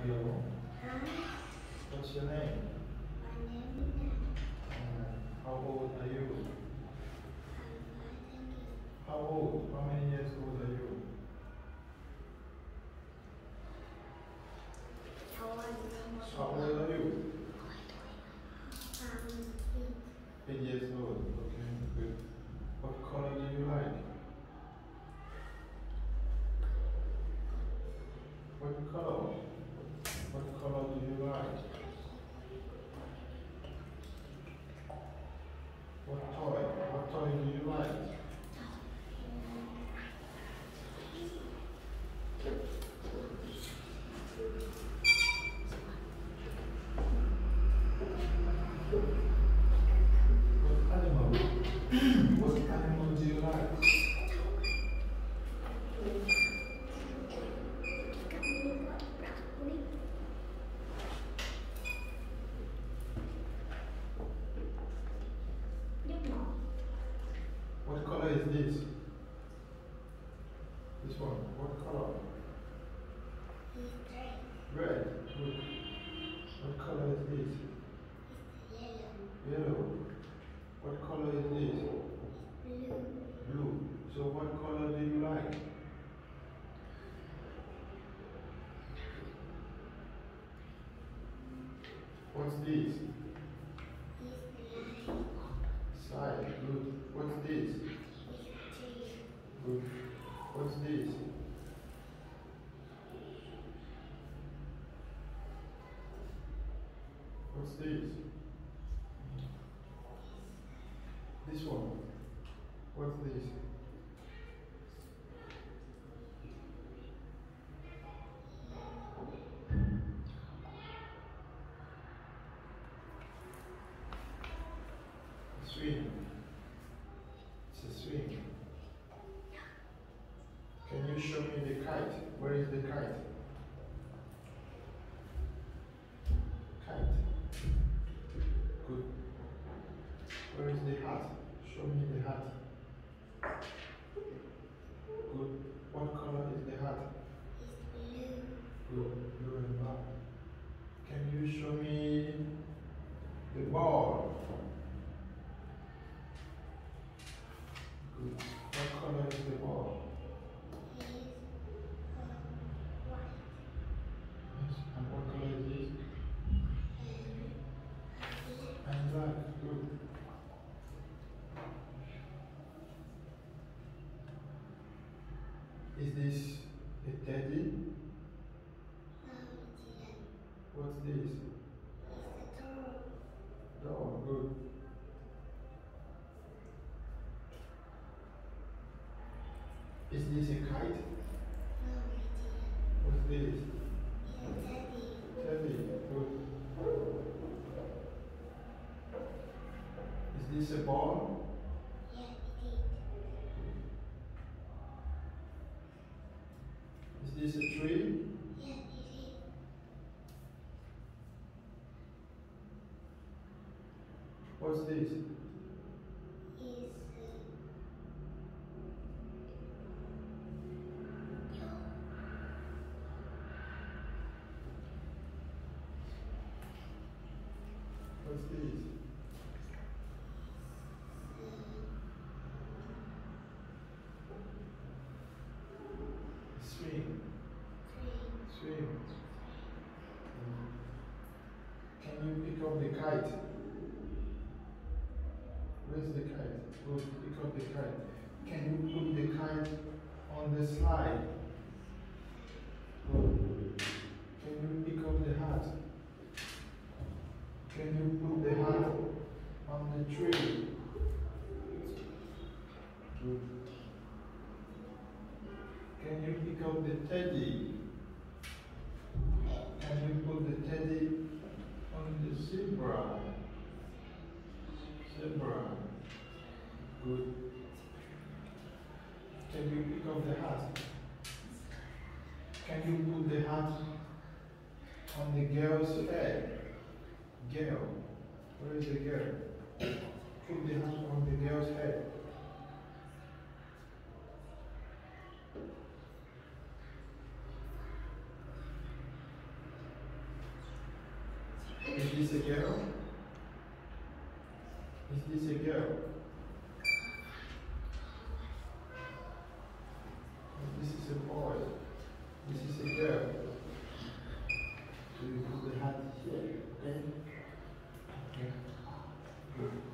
Hello. Hi, What's your name? my name is How old are you? Thank you. How old? How many years old are you? How are How old are you? you? 8 years old. Okay, good. What color do you like? What color? What color do you like? What toy? What toy do you like? What animal? What animal do you like? What color is this? This one. What color? Red. Good. What color is this? Yellow. What color is this? Blue. So what color do you like? What's this? Side. Good. What's this? Good. What's this? What's this? This one. What's this? A swing. It's a swing. Can you show me the kite? Where is the kite? Kite. Good. Where is the hat? Show me the hat. Good. What color is the hat? Good. Blue and black. Can you show me the ball? Good. What color is the ball? Yes. And what color is this? And black. Good. Is this a teddy? What's this? Doll. Good. Is this a kite? What's this? Teddy. Good. Is this a ball? Is this a tree? What's this? What's this? Swing. Swing. Can you pick up the kite? Where's the kite? Good. Pick up the kite. Can you put the kite on the slide? Good. Can you pick up the hat? Can you put the hat on the tree? Good. Can you pick up the teddy? Can you put the teddy on the zebra? Zebra. Good. Can you pick up the hat? Can you put the hat on the girl's head? Girl. Where is the girl? Put the hat on the girl's head. Is this a girl? Is this a girl? This is a boy. This is a girl. So you put the hat here. Okay. Okay. Good.